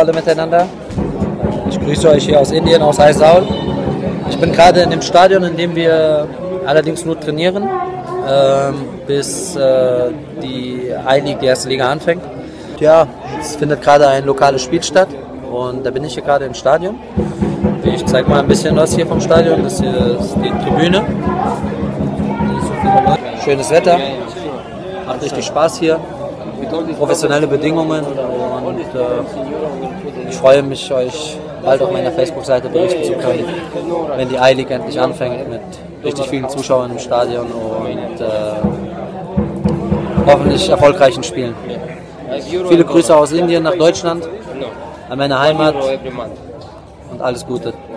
alle miteinander. Ich grüße euch hier aus Indien, aus Aizawl. Ich bin gerade in dem Stadion, in dem wir allerdings nur trainieren, bis die I-League, die erste Liga, anfängt. Ja, es findet gerade ein lokales Spiel statt und da bin ich hier gerade im Stadion. Ich zeige mal ein bisschen was hier vom Stadion. Das hier ist die Tribüne. Schönes Wetter, macht richtig Spaß hier, professionelle Bedingungen und ich freue mich, euch bald auf meiner Facebook-Seite berichten zu können, wenn die I-League endlich anfängt mit richtig vielen Zuschauern im Stadion und hoffentlich erfolgreichen Spielen. Viele Grüße aus Indien nach Deutschland, an meine Heimat und alles Gute.